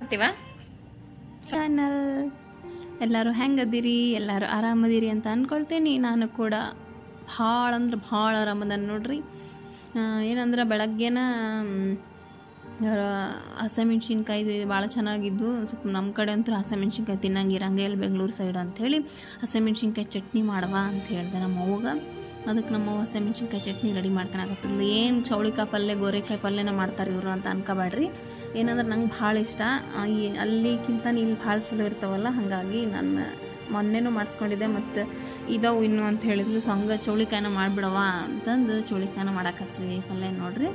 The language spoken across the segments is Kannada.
ಚಾನಲ್ ಎಲ್ಲರೂ ಹೆಂಗದಿರಿ, ಎಲ್ಲರೂ ಆರಾಮದಿರಿ ಅಂತ ಅಂದ್ಕೊಳ್ತೀನಿ. ನಾನು ಕೂಡ ಭಾಳ ಅಂದ್ರೆ ಭಾಳ ಆರಾಮದ ನೋಡ್ರಿ. ಏನಂದ್ರೆ ಬೆಳಗ್ಗೆನ ಹಸಿಮೆಣ್ಸಿನ್ಕಾಯಿ ಭಾಳ ಚೆನ್ನಾಗಿದ್ವು. ಸ್ವಲ್ಪ ನಮ್ಮ ಕಡೆ ಅಂತೂ ಹಸಿಮೆಣ್ಸಿನ್ಕಾಯಿ ತಿನ್ನಂಗಿರಂಗೆ ಇಲ್ಲಿ ಬೆಂಗಳೂರು ಸೈಡ್ ಅಂಥೇಳಿ ಹಸಿಮೆಣ್ಸಿನ್ಕಾಯಿ ಚಟ್ನಿ ಮಾಡವ ಅಂತ ಹೇಳಿದೆ ನಮ್ಮ ಅವ್ವಗೆ. ಅದಕ್ಕೆ ನಮ್ಮವ್ವ ಹಸಿಮೆಣ್ಸಿನ್ಕಾಯಿ ಚಟ್ನಿ ರೆಡಿ ಮಾಡ್ಕೊಳಕತ್ತಿಲ್ಲ. ಏನು ಚೌಳಿಕಾಯಿ ಪಲ್ಯ ಗೋರೆಕಾಯಿ ಪಲ್ಯನ ಮಾಡ್ತಾರೆ ಇವರು ಅಂತ ಅನ್ಕೋಬೇಡ್ರಿ. ಏನಂದ್ರೆ ನಂಗೆ ಭಾಳ ಇಷ್ಟ. ಅಲ್ಲಿಗಿಂತ ಇಲ್ಲಿ ಭಾಳ ಚಲೋ ಇರ್ತಾವಲ್ಲ, ಹಾಗಾಗಿ ನಾನು ಮೊನ್ನೆನೂ ಮಾಡಿಸ್ಕೊಂಡಿದ್ದೆ. ಮತ್ತು ಇದಾವು ಇನ್ನು ಅಂತ ಹೇಳಿದ್ಲು. ಸೊ ಹಂಗೆ ಚೌಳಿಕಾಯಿನ ಮಾಡಿಬಿಡವ ಅಂತಂದು ಚೌಳಿಕಾಯಿನ ಮಾಡಾಕತ್ತೀವಿ ಪಲ್ಯ ನೋಡ್ರಿ.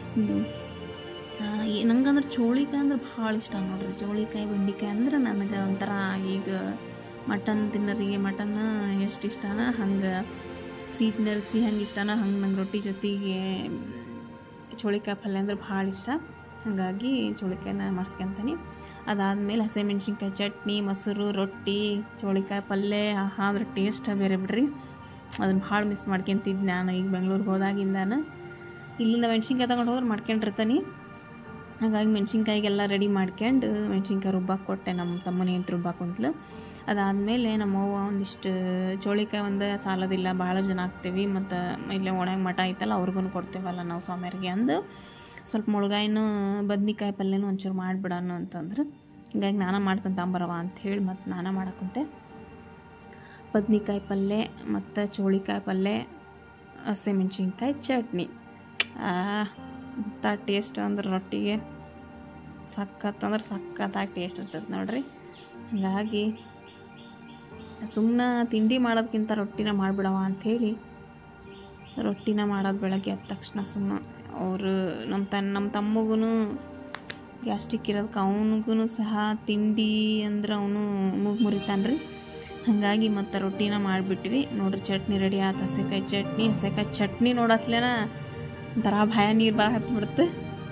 ನಂಗಂದ್ರೆ ಚೌಳಿಕಾಯಿ ಅಂದ್ರೆ ಭಾಳ ಇಷ್ಟ ನೋಡ್ರಿ. ಚೌಳಿಕಾಯಿ ಬೆಂಡಿಕಾಯಿ ಅಂದ್ರೆ ನನಗೆ ಒಂಥರ, ಈಗ ಮಟನ್ ತಿನ್ನೋರಿಗೆ ಮಟನ್ ಎಷ್ಟು ಇಷ್ಟನ, ಹಂಗೆ ಸಿಹಿ ಹಂಗೆ ಇಷ್ಟನ, ಹಂಗೆ ನಂಗೆ ರೊಟ್ಟಿ ಜೊತೆಗೆ ಚೌಳಿಕಾಯಿ ಪಲ್ಯ ಅಂದ್ರೆ ಭಾಳ ಇಷ್ಟ. ಹಾಗಾಗಿ ಚೌಳಿಕಾಯಿನ ಮಾಡಿಸ್ಕೊಂತೀನಿ. ಅದಾದಮೇಲೆ ಹಸಿಮೆಣ್ಸಿನ್ಕಾಯಿ ಚಟ್ನಿ, ಮೊಸರು, ರೊಟ್ಟಿ, ಚೌಳಿಕಾಯಿ ಪಲ್ಯ ಅಂದ್ರೆ ಟೇಸ್ಟ್ ಬೇರೆ ಬಿಡ್ರಿ. ಅದನ್ನು ಭಾಳ ಮಿಸ್ ಮಾಡ್ಕೊಂತಿದ್ದು ನಾನು ಈಗ ಬೆಂಗ್ಳೂರಿಗೆ ಹೋದಾಗಿಂದಾನು. ಇಲ್ಲಿಂದ ಮೆಣ್ಸಿನ್ಕಾಯಿ ತೊಗೊಂಡು ಹೋದ್ರೆ ಮಾಡ್ಕೊಂಡಿರ್ತೀನಿ. ಹಾಗಾಗಿ ಮೆಣ್ಸಿನ್ಕಾಯಿಗೆಲ್ಲ ರೆಡಿ ಮಾಡ್ಕೊಂಡು ಮೆಣ್ಸಿನ್ಕಾಯಿ ರುಬ್ಬಾಕಿ ಕೊಟ್ಟೆ. ನಮ್ಮ ತಮ್ಮನೇ ಅಂತ ರುಬ್ಬಾಕೊಂತಲು. ಅದಾದಮೇಲೆ ನಮ್ಮವ್ವ ಒಂದಿಷ್ಟು ಚೌಳಿಕಾಯಿ ಒಂದು ಸಾಲೋದಿಲ್ಲ, ಭಾಳ ಜನ ಆಗ್ತೀವಿ, ಮತ್ತು ಇಲ್ಲೇ ಒಣಗಿ ಮಠ ಐತಲ್ಲ ಅವ್ರಿಗೂ ಕೊಡ್ತೇವಲ್ಲ ನಾವು ಸ್ವಾಮಿಯರಿಗೆ ಅಂದು ಸ್ವಲ್ಪ ಮುಳುಗಾಯಿನೂ ಬದ್ನಿಕಾಯಿ ಪಲ್ಯನೂ ಒಂಚೂರು ಮಾಡಿಬಿಡೋಣ ಅಂತಂದ್ರೆ, ಹಿಂಗಾಗಿ ನಾನು ಮಾಡ್ತೀನಿ ತಾಂಬರವ ಅಂಥೇಳಿ ಮತ್ತು ನಾನು ಮಾಡಕ್ಕಂತೆ. ಬದ್ನಿಕಾಯಿ ಪಲ್ಯ ಮತ್ತು ಚೌಳಿಕಾಯಿ ಪಲ್ಯ, ಹಸಿಮೆಣ್ಸಿನ್ಕಾಯಿ ಚಟ್ನಿ ಅಂತ ಟೇಸ್ಟ್ ಅಂದ್ರೆ ರೊಟ್ಟಿಗೆ ಸಖತ್ತಂದ್ರೆ ಸಖತ್ತಾಗಿ ಟೇಸ್ಟ್ ಇರ್ತದೆ ನೋಡ್ರಿ. ಹಾಗಾಗಿ ಸುಮ್ಮನೆ ತಿಂಡಿ ಮಾಡೋದಕ್ಕಿಂತ ರೊಟ್ಟಿನ ಮಾಡಿಬಿಡವ ಅಂಥೇಳಿ ರೊಟ್ಟಿನ ಮಾಡೋದು ಬೆಳಗ್ಗೆ ಎದ್ದ ತಕ್ಷಣ. ಸುಮ್ಮನೆ ಅವರು ನಮ್ಮ ತಮ್ಮಗೂ ಗ್ಯಾಸ್ಟ್ರಿಕ್ ಇರೋದಕ್ಕೆ ಅವನಿಗೂ ಸಹ ತಿಂಡಿ ಅಂದ್ರೆ ಅವನು ಮೂಗು ಮುರಿತಾನೆ ರೀ. ಹಾಗಾಗಿ ಮತ್ತು ರೊಟ್ಟಿನ ಮಾಡಿಬಿಟ್ವಿ ನೋಡ್ರಿ. ಚಟ್ನಿ ರೆಡಿ ಆಯ್ತು, ಹಸೆಕಾಯಿ ಚಟ್ನಿ ನೋಡತ್ಲೇನ ಒಂಥರ ಭಯ ನೀರು ಭಾಳ ಹತ್ಬಿಡುತ್ತೆ.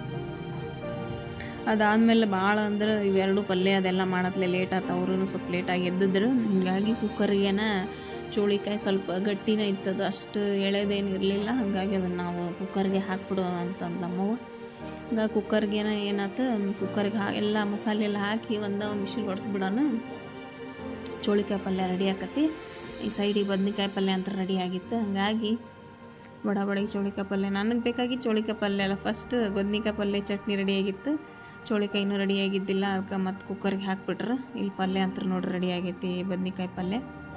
ಅದಾದಮೇಲೆ ಭಾಳ ಅಂದ್ರೆ ಇವೆರಡು ಪಲ್ಯ ಅದೆಲ್ಲ ಮಾಡತ್ಲೆ ಲೇಟ್ ಆಯ್ತು. ಅವರು ಸ್ವಲ್ಪ ಲೇಟಾಗಿ ಎದ್ದಿದ್ರು. ಹೀಗಾಗಿ ಕುಕ್ಕರ್ಗೇನ ಚೌಳಿಕಾಯಿ ಸ್ವಲ್ಪ ಗಟ್ಟಿನೇ ಇತ್ತದು, ಅಷ್ಟು ಎಳೆದೇನು ಇರಲಿಲ್ಲ. ಹಾಗಾಗಿ ಅದನ್ನು ನಾವು ಕುಕ್ಕರ್ಗೆ ಹಾಕ್ಬಿಡು ಅಂತಂದು ನಮ್ಮವ್ವ. ಹಂಗಾಗಿ ಕುಕ್ಕರ್ಗೇನ ಏನಾಯ್ತು, ಕುಕ್ಕರ್ಗೆ ಎಲ್ಲ ಮಸಾಲೆ ಎಲ್ಲ ಹಾಕಿ ಒಂದು ವಿಷಲ್ ಹೊಡ್ಸ್ಬಿಡೋಣ. ಚೌಳಿಕಾಯಿ ಪಲ್ಯ ರೆಡಿ ಆಕತಿ. ಈ ಸೈಡಿಗೆ ಬದ್ನಿಕಾಯಿ ಪಲ್ಯ ಅಂತ ರೆಡಿ ಆಗಿತ್ತು. ಹಾಗಾಗಿ ಬಡಬಡಿಗೆ ಚೌಳಿಕಾಯಿ ಪಲ್ಯ ನನಗೆ ಬೇಕಾಗಿ ಚೌಳಿಕಾಯಿ ಪಲ್ಯ ಅಲ್ಲ, ಫಸ್ಟ್ ಬದ್ನಿಕಾಯಿ ಪಲ್ಯ ಚಟ್ನಿ ರೆಡಿಯಾಗಿತ್ತು, ಚೌಳಿಕಾಯಿ ಇನ್ನೂ ರೆಡಿಯಾಗಿದ್ದಿಲ್ಲ. ಅದಕ್ಕೆ ಮತ್ತು ಕುಕ್ಕರ್ಗೆ ಹಾಕ್ಬಿಟ್ರೆ ಇಲ್ಲಿ ಪಲ್ಯ ಅಂತ ನೋಡ್ರಿ ರೆಡಿ ಆಗೈತಿ ಬದ್ನಿಕಾಯಿ ಪಲ್ಯ.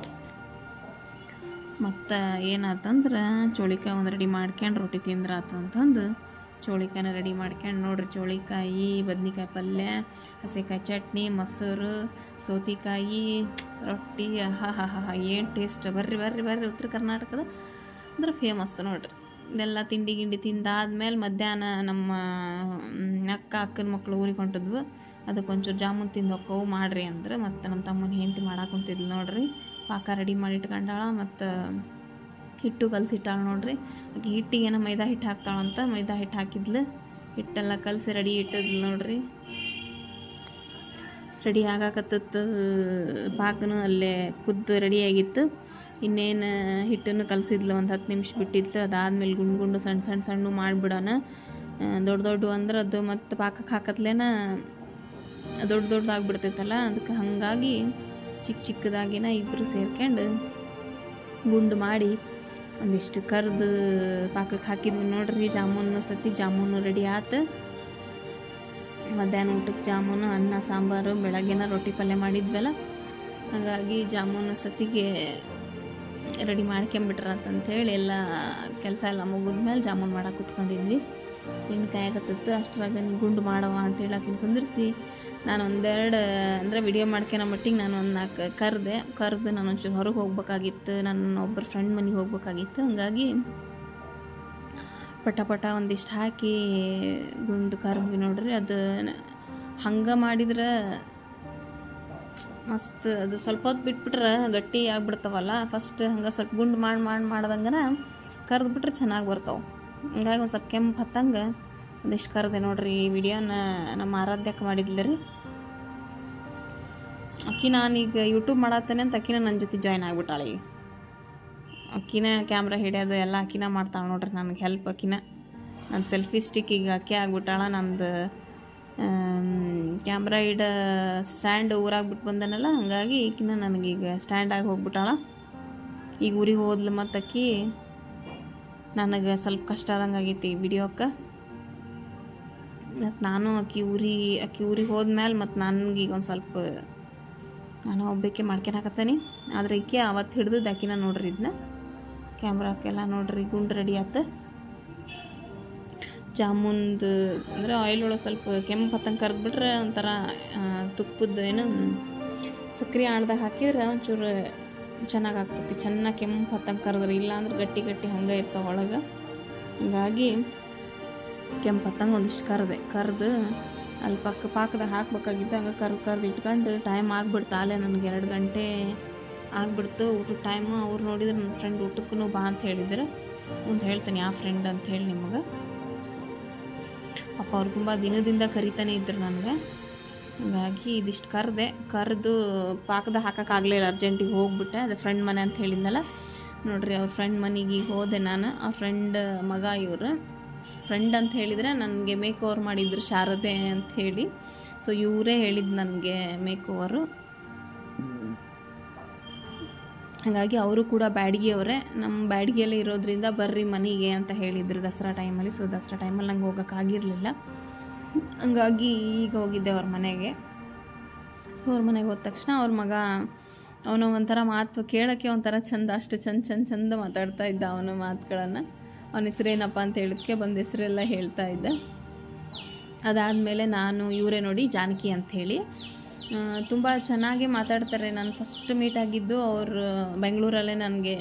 ಮತ್ತು ಏನಾತಂದ್ರೆ ಚೌಳಿಕಾಯಿ ಒಂದು ರೆಡಿ ಮಾಡ್ಕೊಂಡು ರೊಟ್ಟಿ ತಿಂದ್ರೆ ಆತಂತಂದು ಚೌಳಿಕಾಯಿನ ರೆಡಿ ಮಾಡ್ಕೊಂಡು ನೋಡ್ರಿ. ಚೌಳಿಕಾಯಿ, ಬದ್ನಿಕಾಯಿ ಪಲ್ಯ, ಹಸಿಕಾಯಿ ಚಟ್ನಿ, ಮೊಸರು, ಸೌತೆಕಾಯಿ, ರೊಟ್ಟಿ, ಏನು ಟೇಸ್ಟ್. ಬರ್ರಿ ಉತ್ತರ ಕರ್ನಾಟಕದ ಅಂದ್ರೆ ಫೇಮಸ್ ನೋಡ್ರಿ. ಇದೆಲ್ಲ ತಿಂಡಿ ಗಿಂಡಿ ತಿಂದಾದ್ಮೇಲೆ ಮಧ್ಯಾಹ್ನ ನಮ್ಮ ಅಕ್ಕನ ಮಕ್ಕಳು ಊರಿಗೆ ಹೊಂಟಿದ್ವು. ಅದಕ್ಕೆ ಒಂಚೂರು ಜಾಮೂನ್ ತಿಂದು ಹೋಕ್ಕವು ಮಾಡ್ರಿ ಅಂದ್ರೆ, ಮತ್ತು ನಮ್ಮ ತಮ್ಮನ ಹೆಂಡತಿ ಮಾಡಾಕೊಂತಿದ್ಲು ನೋಡ್ರಿ. ಪಾಕ ರೆಡಿ ಮಾಡಿ ಇಟ್ಕೊಂಡಾಳ, ಮತ್ತು ಹಿಟ್ಟು ಕಲಸಿಟ್ಟಾಳ ನೋಡ್ರಿ. ಆಕೆ ಹಿಟ್ಟಿಗೇನೋ ಮೈದಾ ಹಿಟ್ಟು ಹಾಕ್ತಾಳಂತ ಮೈದಾ ಹಿಟ್ಟು ಹಾಕಿದ್ಲು. ಹಿಟ್ಟೆಲ್ಲ ಕಲಸಿ ರೆಡಿ ಇಟ್ಟಿದ್ಲು ನೋಡ್ರಿ. ರೆಡಿ ಆಗಾಕತ್ತಿತ್ತು, ಪಾಕನೂ ಅಲ್ಲೇ ಕುದ್ದು ರೆಡಿಯಾಗಿತ್ತು. ಇನ್ನೇನು ಹಿಟ್ಟನ್ನು ಕಲಸಿದ್ಲು, ಒಂದು 10 ನಿಮಿಷ ಬಿಟ್ಟಿತ್ತು. ಅದಾದಮೇಲೆ ಗುಂಡು ಸಣ್ಣ ಮಾಡಿಬಿಡೋಣ. ದೊಡ್ಡ ಅಂದ್ರೆ ಅದು ಮತ್ತು ಪಾಕಕ್ಕೆ ಹಾಕತ್ಲೇನ ದೊಡ್ಡದಾಗ್ಬಿಡ್ತೈತಲ್ಲ, ಅದಕ್ಕೆ ಹಾಗಾಗಿ ಚಿಕ್ಕದಾಗಿನ ಇಬ್ಬರು ಸೇರ್ಕೊಂಡು ಗುಂಡು ಮಾಡಿ ಒಂದಿಷ್ಟು ಕರ್ದು ಪಾಕಕ್ಕೆ ಹಾಕಿದ್ವಿ ನೋಡ್ರಿ. ಜಾಮೂನು ರೆಡಿ ಆಯ್ತು. ಮಧ್ಯಾಹ್ನ ಊಟಕ್ಕೆ ಜಾಮೂನು, ಅನ್ನ ಸಾಂಬಾರು, ಬೆಳಗ್ಗೆನ ರೊಟ್ಟಿ ಪಲ್ಯ ಮಾಡಿದ್ವಲ್ಲ, ಹಾಗಾಗಿ ಜಾಮೂನು ಸತಿಗೆ ರೆಡಿ ಮಾಡ್ಕೊಂಬಿಟ್ರಂತಂಥೇಳಿ ಎಲ್ಲ ಕೆಲಸ ಎಲ್ಲ ಮುಗಿದ್ಮೇಲೆ ಜಾಮೂನು ಮಾಡಕ್ಕೆ ಕುತ್ಕೊಂಡಿದ್ವಿ. ಇನ್ನು ಕಾಯಾಗತ್ತಿತ್ತು. ಅಷ್ಟರಾಗ ಗುಂಡು ಮಾಡವ ಅಂತೇಳಿ ಆಕಿನ ಕುಂದಿರಿಸಿ ನಾನು ಒಂದೆರಡು ಅಂದರೆ ವಿಡಿಯೋ ಮಾಡ್ಕೊಳೋ ಮಟ್ಟಿಗೆ ನಾನು ಒಂದು 4 ಕರೆದು ನಾನು ಒಂಚೂರು ಹೊರಗೆ ಹೋಗ್ಬೇಕಾಗಿತ್ತು. ನನ್ನ ಒಬ್ಬರ ಫ್ರೆಂಡ್ ಮನೆಗೆ ಹೋಗ್ಬೇಕಾಗಿತ್ತು. ಹಾಗಾಗಿ ಪಟ ಒಂದಿಷ್ಟು ಹಾಕಿ ಗುಂಡು ಕರ್ದ್ವಿ ನೋಡ್ರಿ. ಅದು ಹಂಗೆ ಮಾಡಿದ್ರೆ ಮಸ್ತ್. ಅದು ಸ್ವಲ್ಪ ಹೊತ್ತು ಬಿಟ್ಬಿಟ್ರೆ ಗಟ್ಟಿ ಆಗಿಬಿಡ್ತಾವಲ್ಲ. ಫಸ್ಟ್ ಹಂಗೆ ಸ್ವಲ್ಪ ಗುಂಡು ಮಾಡ್ದಂಗನ ಕರೆದ್ಬಿಟ್ರೆ ಚೆನ್ನಾಗಿ ಬರ್ತಾವೆ. ಹಂಗಾಗಿ ಒಂದು ಸ್ವಲ್ಪ ಕೆಂಪು ಹತ್ತಂಗೆ ಒಂದಿಷ್ಟು ಕರೆದೆ ನೋಡ್ರಿ. ಈ ವಿಡಿಯೋನ ನಮ್ಮ ಆರಾಧ್ಯಕ್ಕೆ ಮಾಡಿದ್ಲ ರೀ. ಅಕ್ಕಿ ನಾನೀಗ ಯೂಟ್ಯೂಬ್ ಮಾಡತ್ತೇನೆ ಅಂತ ಅಕ್ಕಿನ ನನ್ನ ಜೊತೆ ಜಾಯ್ನ್ ಆಗಿಬಿಟ್ಟಾಳೆ. ಈಗ ಅಕ್ಕಿನ ಕ್ಯಾಮ್ರಾ ಹಿಡಿಯೋದು ಎಲ್ಲ ಅಕ್ಕಿನ ಮಾಡ್ತಾಳೆ ನೋಡ್ರಿ. ನನಗೆ ಹೆಲ್ಪ್ ಅಕ್ಕಿನ. ನನ್ನ ಸೆಲ್ಫಿ ಸ್ಟಿಕ್ ಈಗ ಅಕ್ಕಿ ಆಗಿಬಿಟ್ಟಾಳ. ನಂದು ಕ್ಯಾಮ್ರಾ ಸ್ಟ್ಯಾಂಡ್ ಊರಾಗ ಬಿಟ್ಟು ಬಂದನಲ್ಲ, ಹಾಗಾಗಿ ಈಕಿನ ನನಗೀಗ ಸ್ಟ್ಯಾಂಡಾಗಿ ಹೋಗ್ಬಿಟ್ಟಾಳ. ಈಗ ಊರಿಗೆ ಹೋದ್ಲು ಮತ್ತು ಅಕ್ಕಿ ನನಗೆ ಸ್ವಲ್ಪ ಕಷ್ಟ ಆದಂಗೆ ಆಗೈತಿ ವಿಡಿಯೋಕ್ಕೆ. ಮತ್ತು ನಾನು ಅಕ್ಕಿ ಊರಿಗೆ ಹೋದ್ಮೇಲೆ ಮತ್ತು ನನಗೀಗ ಒಂದು ಸ್ವಲ್ಪ ನಾನು ಒಬ್ಬಕ್ಕೆ ಮಾಡ್ಕೊಳಕತ್ತೀನಿ. ಆದರೆ ಈಕೆ ಅವತ್ತು ಹಿಡ್ದು ಅಕ್ಕಿನ ನೋಡ್ರಿ, ಇದನ್ನ ಕ್ಯಾಮ್ರಾಕ್ಕೆಲ್ಲ ನೋಡ್ರಿ ಗುಂಡು ರೆಡಿ ಆಯ್ತು. ಜಾಮೂನ್ದು ಅಂದರೆ ಆಯಿಲ್ ಒಳಗೆ ಸ್ವಲ್ಪ ಕೆಂಪು ಹತ್ತಂಗೆ ಕರೆದ್ಬಿಟ್ರೆ ಒಂಥರ ತುಪ್ಪದ ಏನು ಸಕ್ಕರೆ ಆಳ್ದಾಗ ಹಾಕಿದ್ರೆ ಒಂಚೂರು ಚೆನ್ನಾಗಿ ಆಗ್ತೈತಿ. ಚೆನ್ನಾಗಿ ಕೆಂಪು ಹತ್ತಂಗೆ ಕರೆದ್ರಿ, ಇಲ್ಲಾಂದ್ರೆ ಗಟ್ಟಿ ಗಟ್ಟಿ ಹಂಗೆ ಇರ್ತಾವೆ ಒಳಗೆ. ಹಂಗಾಗಿ ಕೆಂಪು ಹತ್ತಂಗೆ ಒಂದಿಷ್ಟು ಕರೆದು ಅಲ್ಲಿ ಪಾಕದಾಗ ಹಾಕ್ಬೇಕಾಗಿತ್ತು. ಹಂಗೆ ಕರ್ದು ಇಟ್ಕೊಂಡು ಟೈಮ್ ಆಗಿಬಿಡ್ತು. ಅಲ್ಲೇ ನನಗೆ 2 ಗಂಟೆ ಆಗಿಬಿಡ್ತು ಊಟದ ಟೈಮು. ಅವ್ರು ನೋಡಿದ್ರೆ ನನ್ನ ಫ್ರೆಂಡ್ ಊಟಕ್ಕೂ ಬಾ ಅಂತ ಹೇಳಿದ್ರು. ಮುಂದೆ ಹೇಳ್ತೀನಿ ಯಾವ ಫ್ರೆಂಡ್ ಅಂತ ಹೇಳಿ ನಿಮಗೆ. ಪಾಪ ಅವ್ರು ತುಂಬ ದಿನದಿಂದ ಕರಿತಾನೆ ಇದ್ರು ನನಗೆ. ಹಾಗಾಗಿ ಇದಿಷ್ಟು ಕರೆದು ಪಾಕದಾಗ ಹಾಕೋಕ್ಕಾಗಲಿಲ್ಲ, ಅರ್ಜೆಂಟಿಗೆ ಹೋಗ್ಬಿಟ್ಟೆ. ಅದೇ ಫ್ರೆಂಡ್ ಮನೆ ಅಂತ ಹೇಳಿದ್ನಲ್ಲ ನೋಡ್ರಿ, ಅವ್ರ ಫ್ರೆಂಡ್ ಮನೆಗೆ ಹೋದೆ ನಾನು. ಆ ಫ್ರೆಂಡ್ ಮಗ ಇವರು. ಫ್ರೆಂಡ್ ಅಂತ ಹೇಳಿದರೆ ನನಗೆ ಮೇಕ್ ಓವರ್ ಮಾಡಿದ್ರು ಶಾರದೆ ಅಂತ ಹೇಳಿ. ಸೊ ಇವರೇ ಹೇಳಿದ್ದು ನನಗೆ ಮೇಕ್ ಓವರು. ಹಾಗಾಗಿ ಅವರು ಕೂಡ ಬ್ಯಾಡಗಿಯವರೇ. ನಮ್ಮ ಬ್ಯಾಡಗಿಯಲ್ಲೇ ಇರೋದ್ರಿಂದ ಬರ್ರಿ ಮನೆಗೆ ಅಂತ ಹೇಳಿದರು ದಸರಾ ಟೈಮಲ್ಲಿ. ಸೊ ದಸರಾ ಟೈಮಲ್ಲಿ ನಂಗೆ ಹೋಗೋಕ್ಕಾಗಿರಲಿಲ್ಲ, ಹಂಗಾಗಿ ಈಗ ಹೋಗಿದ್ದೆ ಅವ್ರ ಮನೆಗೆ. ಸೊ ಅವ್ರ ಮನೆಗೆ ಹೋದ ತಕ್ಷಣ ಅವ್ರ ಮಗ ಅವನು ಒಂಥರ ಮಾತು ಕೇಳೋಕ್ಕೆ ಒಂಥರ ಚಂದ, ಅಷ್ಟು ಚಂದ ಮಾತಾಡ್ತಾ ಇದ್ದ ಅವನ ಮಾತುಗಳನ್ನು. ಅವನ ಹೆಸರೇನಪ್ಪ ಅಂತ ಹೇಳಿದಕ್ಕೆ ಬಂದ ಹೆಸರೆಲ್ಲ ಹೇಳ್ತಾ ಇದ್ದ. ಅದಾದಮೇಲೆ ನಾನು ಇವರೇ ನೋಡಿ ಜಾನಕಿ ಅಂಥೇಳಿ, ತುಂಬ ಚೆನ್ನಾಗಿ ಮಾತಾಡ್ತಾರೆ. ನಾನು ಫಸ್ಟ್ ಮೀಟ್ ಆಗಿದ್ದು ಅವರು ಬೆಂಗಳೂರಲ್ಲೇ ನನಗೆ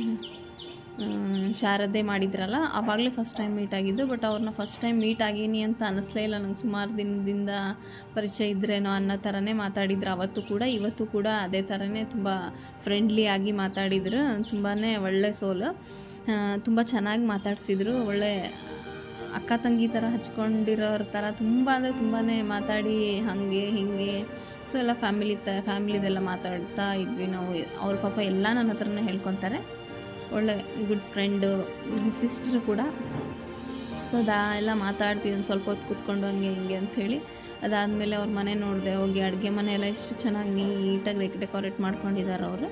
ಶಾರದೆ ಮಾಡಿದ್ರಲ್ಲ, ಆವಾಗಲೇ ಫಸ್ಟ್ ಟೈಮ್ ಮೀಟ್ ಆಗಿದ್ದು. ಬಟ್ ಅವ್ರನ್ನ ಫಸ್ಟ್ ಟೈಮ್ ಮೀಟ್ ಆಗೀನಿ ಅಂತ ಅನ್ನಿಸ್ಲೇ ಇಲ್ಲ ನಂಗೆ. ಸುಮಾರು ದಿನದಿಂದ ಪರಿಚಯ ಇದ್ರೇನೋ ಅನ್ನೋ ಥರನೇ ಮಾತಾಡಿದ್ರು ಅವತ್ತು ಕೂಡ. ಇವತ್ತು ಕೂಡ ಅದೇ ಥರನೇ ತುಂಬ ಫ್ರೆಂಡ್ಲಿ ಆಗಿ ಮಾತಾಡಿದ್ರು. ತುಂಬಾ ಒಳ್ಳೆ ಸೋಲು, ತುಂಬ ಚೆನ್ನಾಗಿ ಮಾತಾಡ್ಸಿದ್ರು. ಒಳ್ಳೆ ಅಕ್ಕ ತಂಗಿ ಥರ ಹಚ್ಕೊಂಡಿರೋರ ಥರ ತುಂಬ ಅಂದರೆ ತುಂಬಾ ಮಾತಾಡಿ ಹಾಗೆ ಹೀಗೆ. ಸೊ ಎಲ್ಲ ಫ್ಯಾಮಿಲಿದೆಲ್ಲ ಮಾತಾಡ್ತಾ ಇದ್ವಿ ನಾವು. ಅವ್ರ ಪಾಪ ಎಲ್ಲ ನನ್ನ ಹತ್ರನೇ ಹೇಳ್ಕೊತಾರೆ. ಒಳ್ಳೆ ಗುಡ್ ಫ್ರೆಂಡು, ಸಿಸ್ಟರ್ ಕೂಡ. ಸೊ ಎಲ್ಲ ಮಾತಾಡ್ತೀವಿ ಒಂದು ಸ್ವಲ್ಪ ಹೊತ್ತು ಕೂತ್ಕೊಂಡು ಹಂಗೆ ಹಿಂಗೆ ಅಂಥೇಳಿ. ಅದಾದಮೇಲೆ ಅವ್ರ ಮನೆ ನೋಡಿದೆ, ಹೋಗಿ ಅಡುಗೆ ಮನೆ ಎಲ್ಲ ಎಷ್ಟು ಚೆನ್ನಾಗಿ ನೀಟಾಗಿ ಡೆಕೋರೇಟ್ ಮಾಡ್ಕೊಂಡಿದ್ದಾರೆ ಅವರು.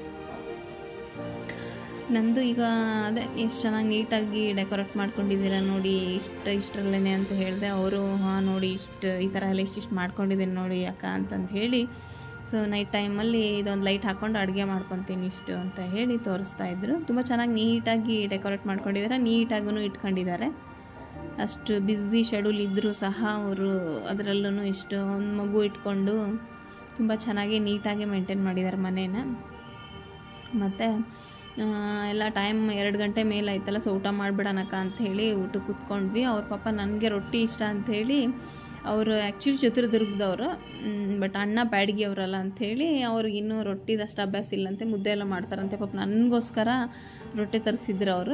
ನಂದು ಈಗ ಅದೇ ಎಷ್ಟು ಚೆನ್ನಾಗಿ ನೀಟಾಗಿ ಡೆಕೋರೇಟ್ ಮಾಡ್ಕೊಂಡಿದ್ದೀರ ನೋಡಿ, ಇಷ್ಟರಲ್ಲೇ ಅಂತ ಹೇಳಿದೆ. ಅವರು ಹಾಂ ನೋಡಿ ಈ ಥರ ಎಲ್ಲ ಇಷ್ಟಿಷ್ಟು ಮಾಡ್ಕೊಂಡಿದ್ದೀನಿ ನೋಡಿ ಅಕ್ಕ ಅಂತಂದು ಹೇಳಿ. ಸೊ ನೈಟ್ ಟೈಮಲ್ಲಿ ಇದೊಂದು ಲೈಟ್ ಹಾಕ್ಕೊಂಡು ಅಡುಗೆ ಮಾಡ್ಕೊತೀನಿ ಇಷ್ಟು ಅಂತ ಹೇಳಿ ತೋರಿಸ್ತಾ ಇದ್ರು. ತುಂಬ ಚೆನ್ನಾಗಿ ನೀಟಾಗಿ ಡೆಕೋರೇಟ್ ಮಾಡ್ಕೊಂಡಿದ್ದಾರೆ, ನೀಟಾಗೂ ಇಟ್ಕೊಂಡಿದ್ದಾರೆ. ಅಷ್ಟು ಬ್ಯುಸಿ ಶೆಡ್ಯೂಲ್ ಇದ್ದರೂ ಸಹ ಅವರು ಅದರಲ್ಲೂ ಇಷ್ಟು ಒಂದು ಮಗು ಇಟ್ಕೊಂಡು ತುಂಬ ಚೆನ್ನಾಗಿ ನೀಟಾಗಿ ಮೇಂಟೈನ್ ಮಾಡಿದ್ದಾರೆ ಮನೇನ. ಮತ್ತು ಎಲ್ಲ ಟೈಮ್ 2 ಗಂಟೆ ಮೇಲೆ ಆಯ್ತಲ್ಲ. ಸೊ ಊಟ ಮಾಡಿಬಿಡೋಣಕ್ಕ ಅಂಥೇಳಿ ಊಟಕ್ಕೆ ಕೂತ್ಕೊಂಡ್ವಿ. ಅವ್ರ ಪಾಪ ನನಗೆ ರೊಟ್ಟಿ ಇಷ್ಟ ಅಂಥೇಳಿ, ಅವರು ಆ್ಯಕ್ಚುಲಿ ಚಿತ್ರದುರ್ಗದವರು, ಬಟ್ ಅಣ್ಣ ಬ್ಯಾಡಗಿ ಅವರಲ್ಲ ಅಂಥೇಳಿ ಅವ್ರಿಗೆ ಇನ್ನೂ ರೊಟ್ಟಿದಷ್ಟು ಅಭ್ಯಾಸ ಇಲ್ಲಂತೆ, ಮುದ್ದೆ ಎಲ್ಲ ಮಾಡ್ತಾರಂತೆ. ಪಾಪ ನನಗೋಸ್ಕರ ರೊಟ್ಟಿ ತರಿಸಿದ್ರು ಅವರು.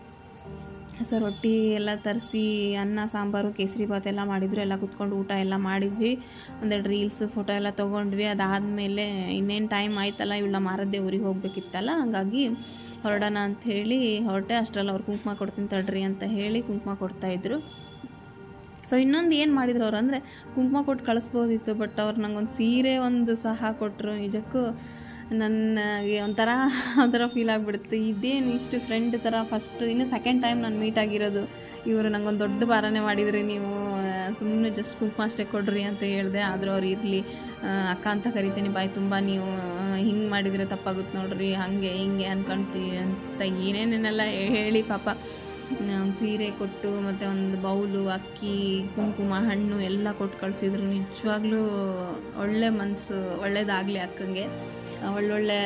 ಸೊ ರೊಟ್ಟಿ ಎಲ್ಲ ತರಿಸಿ ಅನ್ನ ಸಾಂಬಾರು ಕೇಸರಿ ಬಾತ್ ಎಲ್ಲ ಮಾಡಿದ್ರು. ಎಲ್ಲ ಕೂತ್ಕೊಂಡು ಊಟ ಎಲ್ಲ ಮಾಡಿದ್ವಿ. ಒಂದೆರಡು ರೀಲ್ಸ್ ಫೋಟೋ ಎಲ್ಲ ತೊಗೊಂಡ್ವಿ. ಅದಾದಮೇಲೆ ಇನ್ನೇನು ಟೈಮ್ ಆಯ್ತಲ್ಲ, ಇವಳ ಮಾರದ್ದೇ ಊರಿಗೆ ಹೋಗ್ಬೇಕಿತ್ತಲ್ಲ, ಹಾಗಾಗಿ ಹೊರಡೋಣ ಅಂಥೇಳಿ ಹೊರಟೆ. ಅಷ್ಟರಲ್ಲಿ ಅವ್ರು ಕುಂಕುಮ ಕೊಡ್ತೀನಿ ತಡ್ರಿ ಅಂತ ಹೇಳಿ ಕುಂಕುಮ ಕೊಡ್ತಾಯಿದ್ರು. ಸೊ ಇನ್ನೊಂದು ಏನು ಮಾಡಿದ್ರು ಅವ್ರು ಅಂದರೆ, ಕುಂಕುಮ ಕೊಟ್ಟು ಕಳಿಸ್ಬೋದಿತ್ತು, ಬಟ್ ಅವ್ರು ನಂಗೊಂದು ಸೀರೆ ಒಂದು ಸಹ ಕೊಟ್ಟರು. ನಿಜಕ್ಕೂ ನನಗೆ ಒಂಥರ ಫೀಲ್ ಆಗಿಬಿಡುತ್ತೆ. ಇದೇನು ಇಷ್ಟು ಫ್ರೆಂಡ್ ಥರ ಇನ್ನು ಸೆಕೆಂಡ್ ಟೈಮ್ ನಾನು ಮೀಟ್ ಆಗಿರೋದು. ಇವರು ನಂಗೊಂದು ದೊಡ್ಡ ಬಾರನೆ ಮಾಡಿದ್ರಿ, ನೀವು ಸುಮ್ಮನೆ ಜಸ್ಟ್ ಕುಂಕುಮ ಅಷ್ಟೇ ಕೊಡ್ರಿ ಅಂತ ಹೇಳಿದೆ. ಆದರೂ ಅವ್ರು ಇರಲಿ ಅಕ್ಕ ಅಂತ ಕರಿತೀನಿ, ಬಾಯ್ ತುಂಬ ನೀವು ಹಿಂಗೆ ಮಾಡಿದರೆ ತಪ್ಪಾಗುತ್ತೆ ನೋಡ್ರಿ, ಹಾಗೆ ಹಿಂಗೆ ಅನ್ಕೊಳ್ತೀವಿ ಅಂತ ಏನೇನೇನೆಲ್ಲ ಹೇಳಿ ಪಾಪ ಸೀರೆ ಕೊಟ್ಟು ಮತ್ತು ಒಂದು ಬೌಲು ಅಕ್ಕಿ ಕುಂಕುಮ ಹಣ್ಣು ಎಲ್ಲ ಕೊಟ್ಟು ಕಳಿಸಿದ್ರು. ನಿಜವಾಗ್ಲೂ ಒಳ್ಳೆ ಮನಸ್ಸು, ಒಳ್ಳೇದಾಗಲಿ ಅಕ್ಕಂಗೆ, ಒಳ್ಳೊಳ್ಳೆ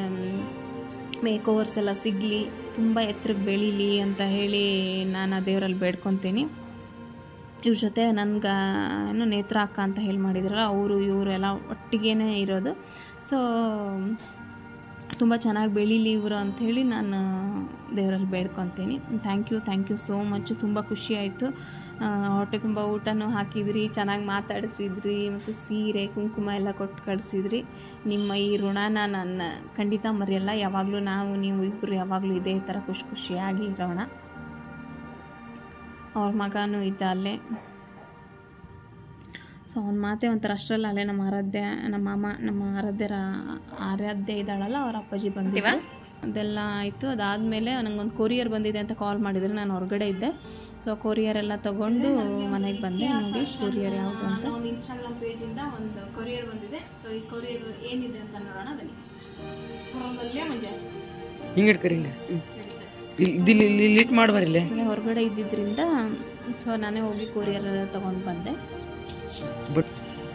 ಮೇಕ್ ಓವರ್ಸ್ ಎಲ್ಲ ಸಿಗಲಿ, ತುಂಬ ಎತ್ತರಕ್ಕೆ ಬೆಳೀಲಿ ಅಂತ ಹೇಳಿ ನಾನು ಆ ದೇವರಲ್ಲಿ ಬೇಡ್ಕೊತೀನಿ. ಇವ್ರ ಜೊತೆ ನನಗೆ ಏನು ನೇತ್ರ ಅಕ್ಕ ಅಂತ ಹೇಳಿ ಮಾಡಿದ್ರಲ್ಲ, ಇವರು ಎಲ್ಲ ಒಟ್ಟಿಗೇ ಇರೋದು. ಸೊ ತುಂಬ ಚೆನ್ನಾಗಿ ಬೆಳೀಲಿ ಇವರು ಅಂಥೇಳಿ ನಾನು ದೇವರಲ್ಲಿ ಬೇಡ್ಕೊತೀನಿ. Thank you so much. ತುಂಬ ಖುಷಿ ಆಯಿತು. ಹೊಟ್ಟೆ ತುಂಬ ಊಟನೂ ಹಾಕಿದ್ರಿ, ಚೆನ್ನಾಗಿ ಮಾತಾಡಿಸಿದ್ರಿ, ಮತ್ತು ಸೀರೆ ಕುಂಕುಮ ಎಲ್ಲ ಕೊಟ್ಟು ಕಳಿಸಿದ್ರಿ. ನಿಮ್ಮ ಈ ಋಣನ ನಾನು ಖಂಡಿತ ಮರೆಯಲ್ಲ. ಯಾವಾಗಲೂ ನೀವು ಇಬ್ಬರು ಯಾವಾಗಲೂ ಇದೇ ಥರ ಖುಷಿಯಾಗಿ ಇರೋಣ. ಅವ್ರ ಮಗನೂ ಇದ್ದ ಅಲ್ಲೇ. ಸೊ ಅವ್ನ ಮಾತೆ ಒಂಥರ ಅಷ್ಟರಲ್ಲ ಅಲ್ಲೇ ನಮ್ಮ ಆರಾಧ್ಯರ ಆರಾಧ್ಯ ಇದ್ದಾಳಲ್ಲ ಅವ್ರ ಅಪ್ಪಾಜಿ ಬಂದಿದ್ದೆ. ಅದೆಲ್ಲ ಆಯಿತು. ಅದಾದಮೇಲೆ ನನಗೊಂದು ಕೊರಿಯರ್ ಬಂದಿದೆ ಅಂತ ಕಾಲ್ ಮಾಡಿದ್ರು. ನಾನು ಹೊರಗಡೆ ಇದ್ದೆ. ಸೊ ಕೊರಿಯರ್ ಎಲ್ಲ ತೊಗೊಂಡು ಮನೆಗೆ ಬಂದೆ. ನೋಡಿ ಕೊರಿಯರ್ ಯಾವುದು ಅಂತ. ಒಂದು ಇನ್ಸ್ಟಾಗ್ರಾಮ್ ಪೇಜಿಂದ ಒಂದು ಕೊರಿಯರ್ ಬಂದಿದೆ. ಸೊ ಈ ಕೊರಿಯರ್ ಏನಿದೆ ಅಂತ ನೋಡೋಣ ಬನ್ನಿ. ಮಂಜೆ ಹಿಂಗೆ ಇಟ್ಕರಿ ಲಿಟ್ ಮಾಡಬಾರಿಲ್ಲ. ಹೊರಗಡೆ ಇದ್ದಿದ್ದರಿಂದ ಸೊ ನಾನೇ ಹೋಗಿ ಕೊರಿಯರ್ ತೊಗೊಂಡು ಬಂದೆ. ಬಟ್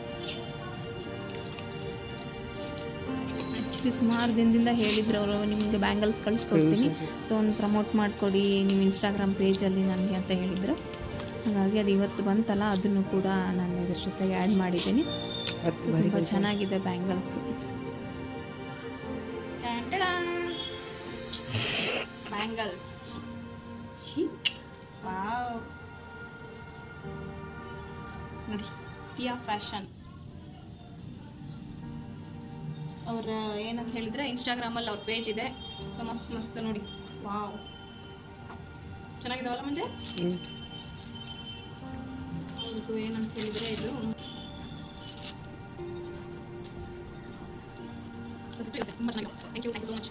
ಆ್ಯಕ್ಚುಲಿ ಸುಮಾರು ದಿನದಿಂದ ಹೇಳಿದ್ರು ಅವರು, ನಿಮಗೆ ಬ್ಯಾಂಗಲ್ಸ್ ಕಳಿಸ್ಕೊಡ್ತೀನಿ, ಸೊ ಒಂದು ಪ್ರಮೋಟ್ ಮಾಡಿಕೊಡಿ ನಿಮ್ಮ ಇನ್ಸ್ಟಾಗ್ರಾಮ್ ಪೇಜಲ್ಲಿ ನನಗೆ ಅಂತ ಹೇಳಿದರು. ಹಾಗಾಗಿ ಅದು ಇವತ್ತು ಬಂತಲ್ಲ, ಅದನ್ನು ಕೂಡ ನಾನು ಇದ್ರ ಜೊತೆಗೆ ಆ್ಯಡ್ ಮಾಡಿದ್ದೀನಿ. ತುಂಬ ಚೆನ್ನಾಗಿದೆ ಬ್ಯಾಂಗಲ್ಸು. ಬ್ಯಾಂಗಲ್ಸ್ ವಾವ್ ನೋಡಿ, ಟಿಯಾ ಫ್ಯಾಷನ್ ಅವ್ರ ಏನಂತ ಹೇಳಿದ್ರೆ ಇನ್ಸ್ಟಾಗ್ರಾಮಲ್ಲಿ ಅವ್ರ ಪೇಜ್ ಇದೆ. ಸೊ ಮಸ್ತ್ ನೋಡಿ, ವಾವ್ ಚೆನ್ನಾಗಿದಾವಲ್ಲ ಮಂಜೆ. ಅವ್ರದ್ದು ಏನಂತ ಹೇಳಿದ್ರೆ ಇದು ತುಂಬ ಚೆನ್ನಾಗಿದೆ. Thank you so much.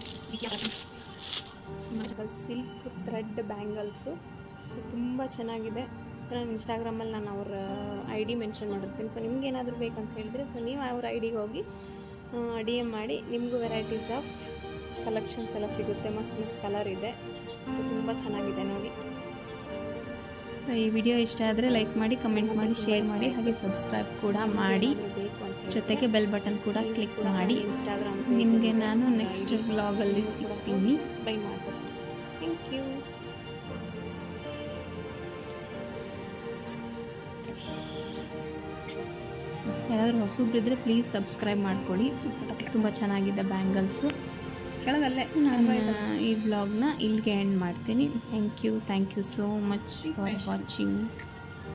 Silk thread bangles ತುಂಬ ಚೆನ್ನಾಗಿದೆ. ನಾನು ಇನ್ಸ್ಟಾಗ್ರಾಮಲ್ಲಿ ನಾನು ಅವ್ರ ID ಮೆನ್ಷನ್ ಮಾಡಿರ್ತೀನಿ. ಸೊ ನಿಮ್ಗೆ ಏನಾದರೂ ಬೇಕಂತ ಹೇಳಿದರೆ ಸೊ ನೀವು ಅವ್ರ IDಗೆ ಹೋಗಿ DM ಮಾಡಿ, ನಿಮಗೂ ವೆರೈಟೀಸ್ ಆಫ್ ಕಲೆಕ್ಷನ್ಸ್ ಎಲ್ಲ ಸಿಗುತ್ತೆ. ಮಸ್ತ್ ಕಲರ್ ಇದೆ. ಸೊ ತುಂಬ ಚೆನ್ನಾಗಿದೆ ನೋಡಿ. ಈ ವಿಡಿಯೋ ಇಷ್ಟ ಆದರೆ ಲೈಕ್ ಮಾಡಿ, ಕಮೆಂಟ್ ಮಾಡಿ, ಶೇರ್ ಮಾಡಿ, ಹಾಗೆ ಸಬ್ಸ್ಕ್ರೈಬ್ ಕೂಡ ಮಾಡಿ. ಜೊತೆಗೆ ಬೆಲ್ ಬಟನ್ ಕೂಡ ಕ್ಲಿಕ್ ಮಾಡಿ. ಇನ್ಸ್ಟಾಗ್ರಾಮ್ ನಿಮಗೆ ನಾನು ನೆಕ್ಸ್ಟ್ ವ್ಲಾಗಲ್ಲಿ ಸಿಗ್ತೀನಿ. ಬೈ ಮಾಡ್ತೀನಿ. Thank you. ಯಾರಾದರೂ ಹೊಸಬ್ರಿದ್ರೆ ಪ್ಲೀಸ್ ಸಬ್ಸ್ಕ್ರೈಬ್ ಮಾಡ್ಕೊಳ್ಳಿ. ತುಂಬ ಚೆನ್ನಾಗಿದೆ ಬ್ಯಾಂಗಲ್ಸು. ಕೆಳಗಲ್ಲೇ ನಾನು ಈ ವ್ಲಾಗ್ನ ಇಲ್ಲಿಗೆ ಎಂಡ್ ಮಾಡ್ತೀನಿ. Thank you so much for watching.